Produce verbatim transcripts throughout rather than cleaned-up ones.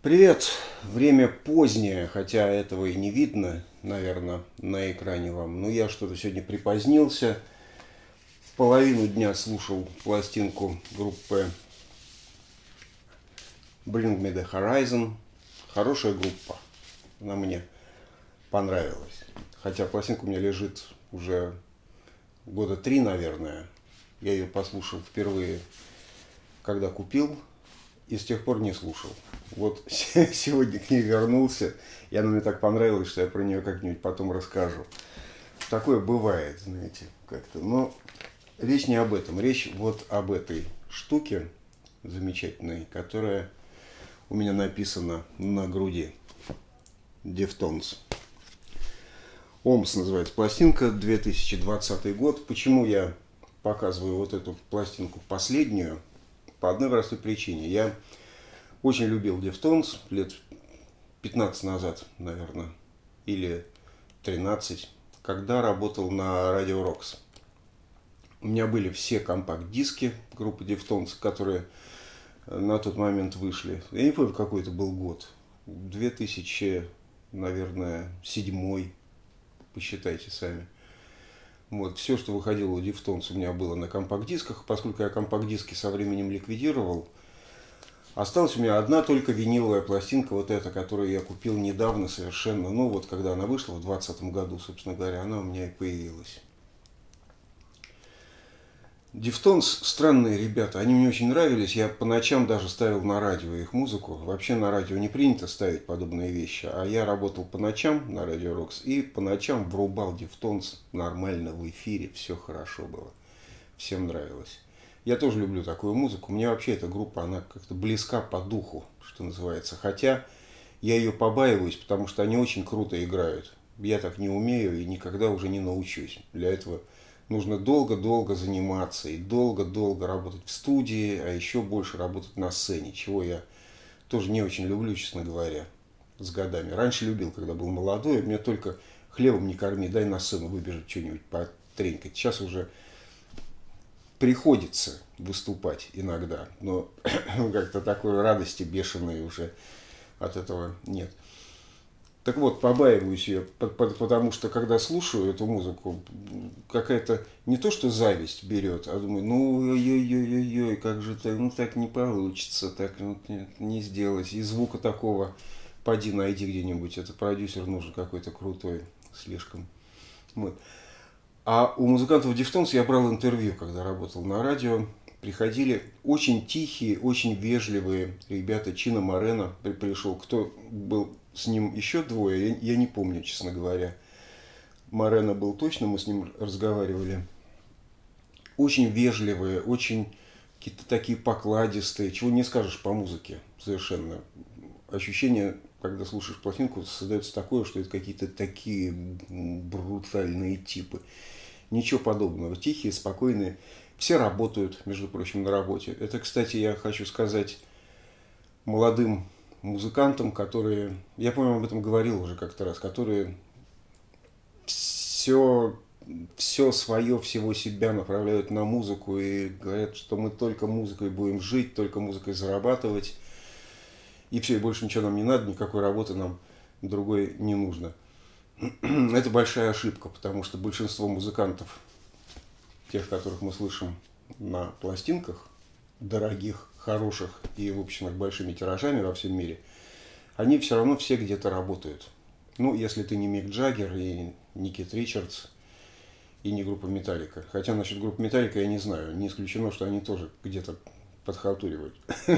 Привет! Время позднее, хотя этого и не видно, наверное, на экране вам. Но я что-то сегодня припозднился. Половину дня слушал пластинку группы Bring Me The Horizon. Хорошая группа. Она мне понравилась. Хотя пластинка у меня лежит уже года три, наверное. Я ее послушал впервые, когда купил, и с тех пор не слушал. Вот сегодня к ней вернулся, и она мне так понравилась, что я про нее как-нибудь потом расскажу. Такое бывает, знаете, как-то. Но речь не об этом. Речь вот об этой штуке замечательной, которая у меня написана на груди. Deftones. Омс называется пластинка, две тысячи двадцатый год. Почему я показываю вот эту пластинку последнюю? По одной простой причине. Я очень любил Deftones лет пятнадцать назад, наверное, или тринадцать, когда работал на Радио Рокс. У меня были все компакт-диски группы Deftones, которые на тот момент вышли. Я не помню, какой это был год. две тысячи, наверное, седьмой. Посчитайте сами. Вот, все, что выходило у Deftones, у меня было на компакт-дисках. Поскольку я компакт-диски со временем ликвидировал, осталась у меня одна только виниловая пластинка, вот эта, которую я купил недавно совершенно. Ну, вот когда она вышла в двадцатом году, собственно говоря, она у меня и появилась. Deftones странные ребята, они мне очень нравились. Я по ночам даже ставил на радио их музыку. Вообще на радио не принято ставить подобные вещи. А я работал по ночам на Радио Рокс и по ночам врубал Deftones нормально в эфире. Все хорошо было. Всем нравилось. Я тоже люблю такую музыку. Мне вообще эта группа, она как-то близка по духу, что называется. Хотя я ее побаиваюсь, потому что они очень круто играют. Я так не умею и никогда уже не научусь. Для этого нужно долго-долго заниматься и долго-долго работать в студии, а еще больше работать на сцене, чего я тоже не очень люблю, честно говоря, с годами. Раньше любил, когда был молодой, меня только хлебом не корми, дай на сцену выбежать что-нибудь потренькать. Сейчас уже приходится выступать иногда, но как-то такой радости бешеной уже от этого нет. Так вот, побаиваюсь ее, потому что, когда слушаю эту музыку, какая-то не то, что зависть берет, а думаю, ну, ой-ой-ой-ой, как же так, ну, так не получится, так ну, не, не сделать. И звука такого, поди найди где-нибудь, это продюсер нужен какой-то крутой, слишком. Вот. А у музыкантов Deftones я брал интервью, когда работал на радио. Приходили очень тихие, очень вежливые ребята. Чино Морено пришел. Кто был с ним еще двое, я, я не помню, честно говоря. Морено был точно, мы с ним разговаривали. Очень вежливые, очень какие-то такие покладистые. Чего не скажешь по музыке совершенно. Ощущение, когда слушаешь пластинку, создается такое, что это какие-то такие брутальные типы. Ничего подобного. Тихие, спокойные. Все работают, между прочим, на работе. Это, кстати, я хочу сказать молодым музыкантам, которые, я, по-моему, об этом говорил уже как-то раз, которые все, все свое, всего себя направляют на музыку и говорят, что мы только музыкой будем жить, только музыкой зарабатывать. И все, и больше ничего нам не надо, никакой работы нам другой не нужно. Это большая ошибка, потому что большинство музыкантов, тех, которых мы слышим на пластинках, дорогих, хороших и, в общем, с большими тиражами во всем мире, они все равно все где-то работают. Ну, если ты не Мик Джаггер и не Кит Ричардс и не группа Металлика. Хотя насчет группы Металлика я не знаю. Не исключено, что они тоже где-то подхалтуривают.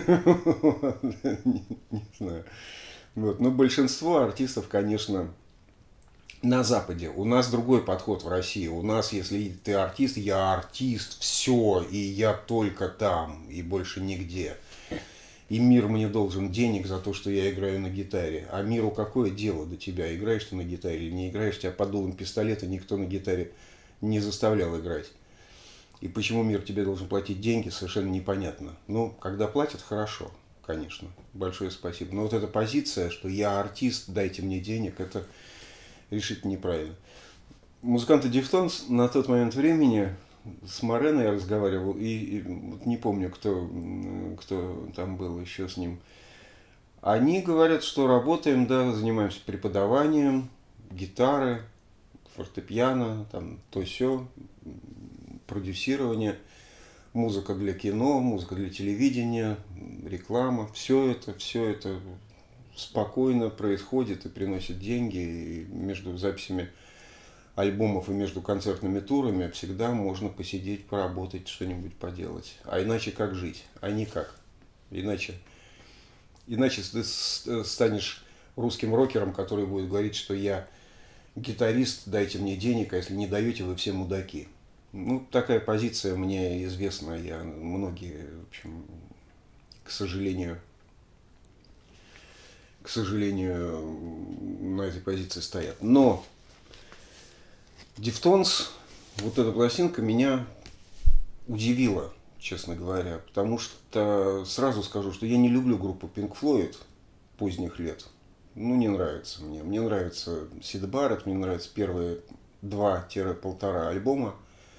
Не знаю. Вот. Но большинство артистов, конечно, на Западе. У нас другой подход в России. У нас, если ты артист, я артист, все, и я только там, и больше нигде. И мир мне должен денег за то, что я играю на гитаре. А миру какое дело до тебя? Играешь ты на гитаре или не играешь? Тебя под дулом пистолета никто на гитаре не заставлял играть. И почему мир тебе должен платить деньги, совершенно непонятно. Ну, когда платят, хорошо, конечно. Большое спасибо. Но вот эта позиция, что я артист, дайте мне денег, это решительно неправильно. Музыканты Deftones на тот момент времени, с Морено я разговаривал, и, и не помню, кто, кто там был еще с ним. Они говорят, что работаем, да, занимаемся преподаванием, гитары, фортепиано, там то сё, продюсирование, музыка для кино, музыка для телевидения, реклама. Все это, все это спокойно происходит и приносит деньги. И между записями альбомов и между концертными турами всегда можно посидеть, поработать, что-нибудь поделать. А иначе как жить? А никак. Иначе, иначе ты станешь русским рокером, который будет говорить, что я гитарист, дайте мне денег, а если не даете, вы все мудаки. Ну, такая позиция мне известна. Я, многие, в общем, к сожалению, к сожалению, на этой позиции стоят. Но Дифтонс, вот эта пластинка меня удивила, честно говоря, потому что сразу скажу, что я не люблю группу Pink Floyd поздних лет. Ну, не нравится мне. Мне нравится Сид Барретт, мне нравятся первые два-полтора альбома.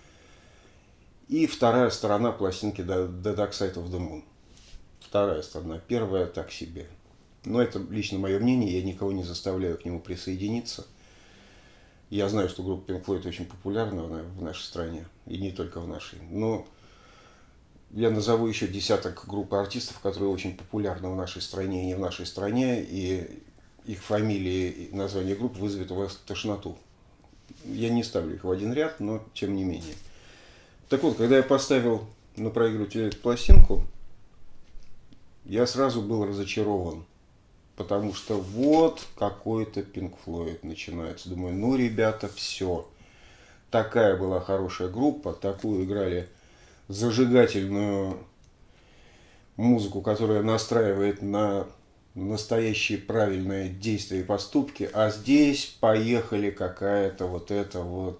И вторая сторона пластинки The Dark Side of the Moon. Вторая сторона. Первая так себе. Но это лично мое мнение, я никого не заставляю к нему присоединиться. Я знаю, что группа Pink Floyd очень популярна в нашей стране, и не только в нашей. Но я назову еще десяток групп артистов, которые очень популярны в нашей стране и не в нашей стране, и их фамилии и название групп вызовет у вас тошноту. Я не ставлю их в один ряд, но тем не менее. Так вот, когда я поставил на проигрыватель эту пластинку, я сразу был разочарован. Потому что вот какой-то Pink Floyd начинается. Думаю, ну, ребята, все. Такая была хорошая группа, такую играли зажигательную музыку, которая настраивает на настоящие правильные действия и поступки. А здесь поехали какая-то вот это вот...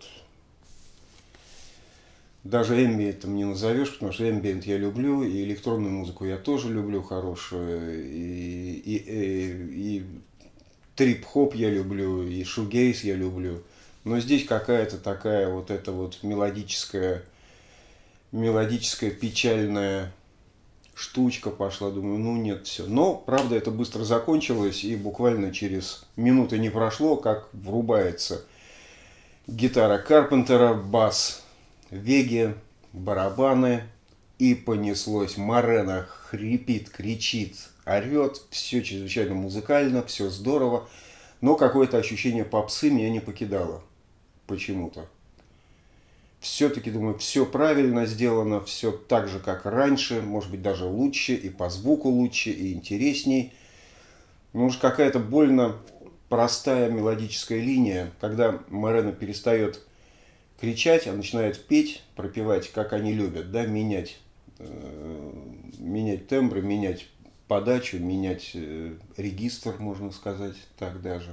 Даже эмбиентом не назовешь, потому что эмбиент я люблю, и электронную музыку я тоже люблю хорошую, и, и, и, и трип-хоп я люблю, и шугейс я люблю. Но здесь какая-то такая вот эта вот мелодическая, мелодическая печальная штучка пошла. Думаю, ну нет, все. Но, правда, это быстро закончилось, и буквально через минуты не прошло, как врубается гитара Карпентера, бас Веги, барабаны, и понеслось. Морено хрипит, кричит, орет. Все чрезвычайно музыкально, все здорово. Но какое-то ощущение попсы меня не покидало. Почему-то. Все-таки, думаю, все правильно сделано, все так же, как раньше. Может быть, даже лучше, и по звуку лучше, и интересней. Но уж какая-то больно простая мелодическая линия, когда Морено перестает кричать, а начинает петь, пропевать, как они любят, да, менять, э, менять тембры, менять подачу, менять э, регистр, можно сказать, так даже.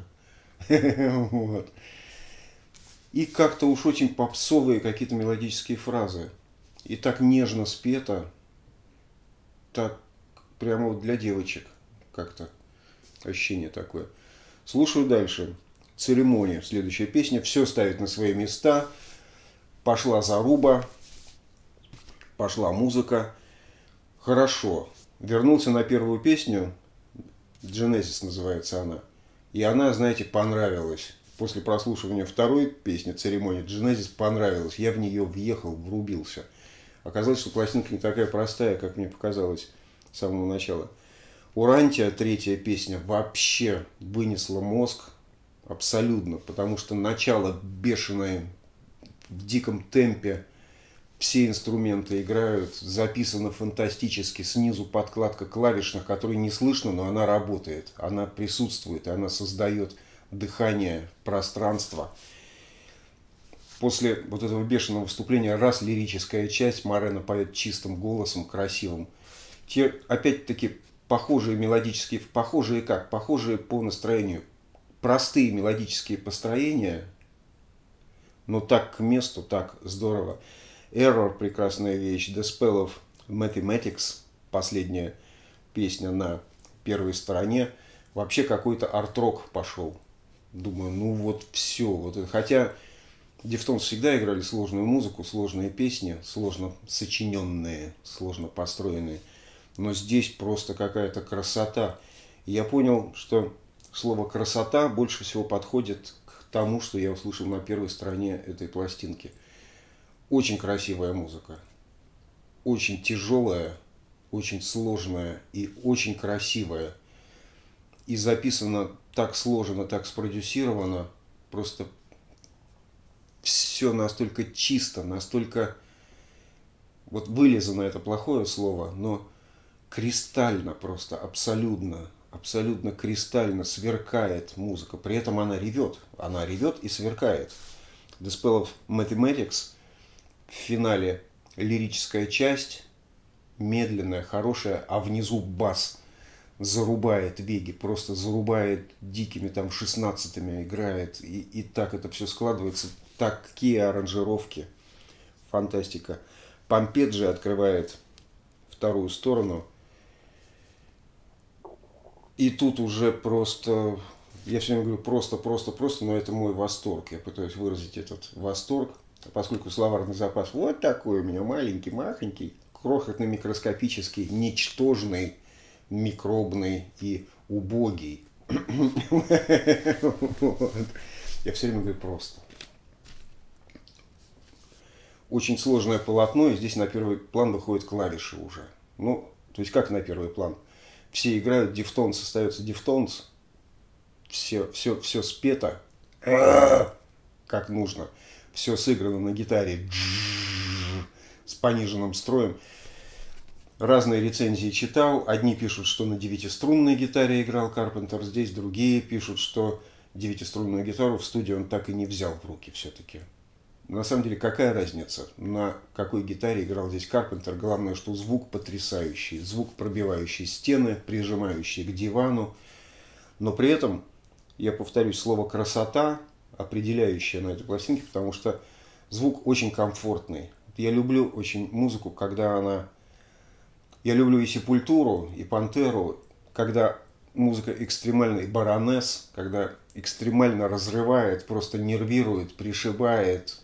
Вот. И как-то уж очень попсовые какие-то мелодические фразы. И так нежно спето, так прямо вот для девочек как-то ощущение такое. Слушаю дальше. Церемония. Следующая песня. Все ставит на свои места. Пошла заруба, пошла музыка. Хорошо. Вернулся на первую песню. Genesis называется она. И она, знаете, понравилась. После прослушивания второй песни, церемонии, Genesis понравилась. Я в нее въехал, врубился. Оказалось, что пластинка не такая простая, как мне показалось с самого начала. Урантия, третья песня, вообще вынесла мозг абсолютно. Потому что начало бешеное, в диком темпе, все инструменты играют, записано фантастически, снизу подкладка клавишных, которой не слышно, но она работает, она присутствует, она создает дыхание, пространство. После вот этого бешеного выступления раз лирическая часть, Морено поет чистым голосом, красивым. Те, опять-таки, похожие мелодические, похожие как? Похожие по настроению. Простые мелодические построения, но так к месту, так здорово. Error – прекрасная вещь. The Spell of Mathematics – последняя песня на первой стороне. Вообще какой-то арт-рок пошел. Думаю, ну вот все. Вот это. Хотя Дифтонс всегда играли сложную музыку, сложные песни, сложно сочиненные, сложно построенные. Но здесь просто какая-то красота. И я понял, что слово «красота» больше всего подходит к тому, что я услышал на первой стороне этой пластинки. Очень красивая музыка, очень тяжелая, очень сложная и очень красивая. И записано так сложно, так спродюсировано, просто все настолько чисто, настолько, вот вылизано это плохое слово, но кристально просто, абсолютно, абсолютно кристально сверкает музыка. При этом она ревет, она ревет и сверкает. The Spell of Mathematics в финале лирическая часть, медленная, хорошая, а внизу бас зарубает веги, просто зарубает дикими там шестнадцатыми, играет, и, и так это все складывается, такие аранжировки, фантастика. Помпеджи открывает вторую сторону, и тут уже просто, я все время говорю просто, просто, просто, но это мой восторг, я пытаюсь выразить этот восторг, поскольку словарный запас вот такой у меня, маленький, махонький, крохотный, микроскопический, ничтожный, микробный и убогий. Я все время говорю просто. Очень сложное полотно, и здесь на первый план выходят клавиши уже. Ну, то есть как на первый план? Все играют, дифтонс, остается дифтонс, все, все, все спето, как нужно. Все сыграно на гитаре с пониженным строем. Разные рецензии читал. Одни пишут, что на девятиструнной гитаре играл Карпентер, здесь другие пишут, что девятиструнную гитару в студии он так и не взял в руки все-таки. На самом деле, какая разница, на какой гитаре играл здесь Карпентер? Главное, что звук потрясающий, звук пробивающий стены, прижимающий к дивану. Но при этом, я повторюсь, слово «красота» определяющее на этой пластинке, потому что звук очень комфортный. Я люблю очень музыку, когда она... Я люблю и Сепультуру, и Пантеру, когда музыка экстремально, и Баронесс, когда экстремально разрывает, просто нервирует, пришибает,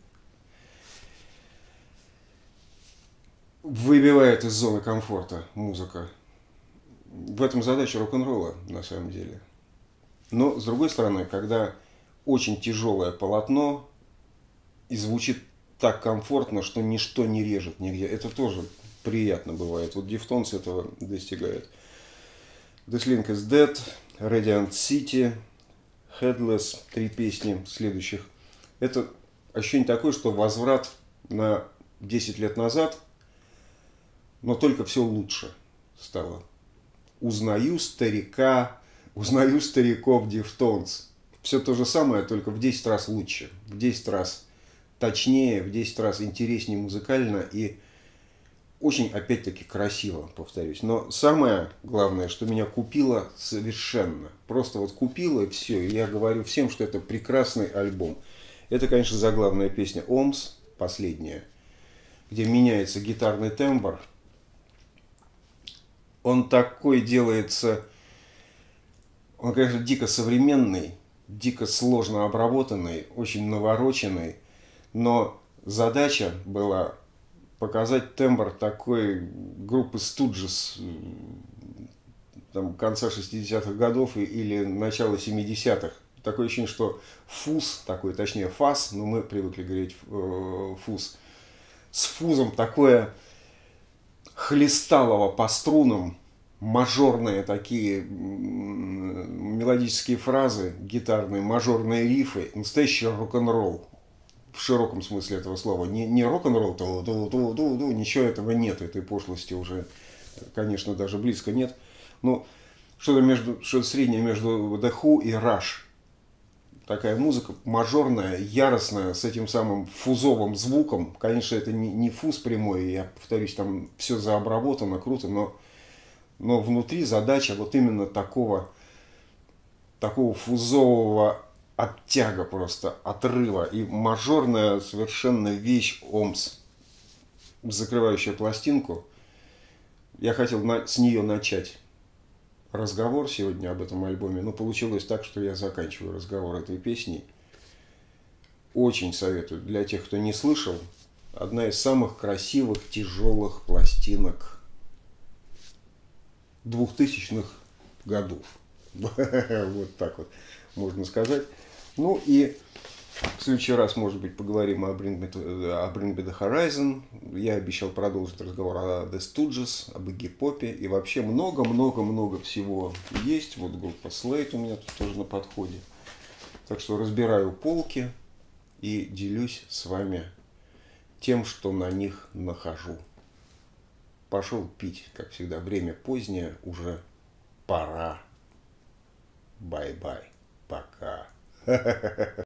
выбивает из зоны комфорта музыка. В этом задача рок-н-ролла, на самом деле. Но, с другой стороны, когда очень тяжелое полотно и звучит так комфортно, что ничто не режет нигде, это тоже приятно бывает. Вот дифтонс этого достигает. This Link is Dead, Radiant City, Headless, три песни следующих. Это ощущение такое, что возврат на десять лет назад, но только все лучше стало. Узнаю старика, узнаю стариков дифтонс. Все то же самое, только в десять раз лучше, в десять раз точнее, в десять раз интереснее музыкально и очень, опять-таки, красиво, повторюсь. Но самое главное, что меня купило совершенно. Просто вот купило и все. И я говорю всем, что это прекрасный альбом. Это, конечно, заглавная песня «Омс», последняя, где меняется гитарный тембр. Он такой делается, он, конечно, дико современный, дико сложно обработанный, очень навороченный. Но задача была показать тембр такой группы Stooges там, конца шестидесятых годов или начала семидесятых. Такое ощущение, что фуз такой, точнее фас, но мы привыкли говорить э, фуз, с фузом такое хлесталово по струнам, мажорные такие мелодические фразы, гитарные, мажорные рифы, настоящий рок-н-ролл. В широком смысле этого слова. Не, не рок-н-ролл, ничего этого нет, этой пошлости уже, конечно, даже близко нет. Но что-то между, что-то среднее между The Who и Rush. Такая музыка мажорная, яростная, с этим самым фузовым звуком. Конечно, это не, не фуз прямой, я повторюсь, там все заобработано, круто, но, но внутри задача вот именно такого, такого фузового оттяга просто, отрыва. И мажорная совершенно вещь Омс, закрывающая пластинку. Я хотел на, с нее начать разговор сегодня об этом альбоме, но получилось так, что я заканчиваю разговор этой песней. Очень советую для тех, кто не слышал. Одна из самых красивых, тяжелых пластинок двухтысячных годов. Вот так вот можно сказать. Ну и в следующий раз, может быть, поговорим о Bring Me, to, о Bring Me the Horizon. Я обещал продолжить разговор о The Stooges, об Игги Попе. И вообще много-много-много всего есть. Вот группа Slate у меня тут тоже на подходе. Так что разбираю полки и делюсь с вами тем, что на них нахожу. Пошел пить, как всегда, время позднее, уже пора. Бай-бай. Пока.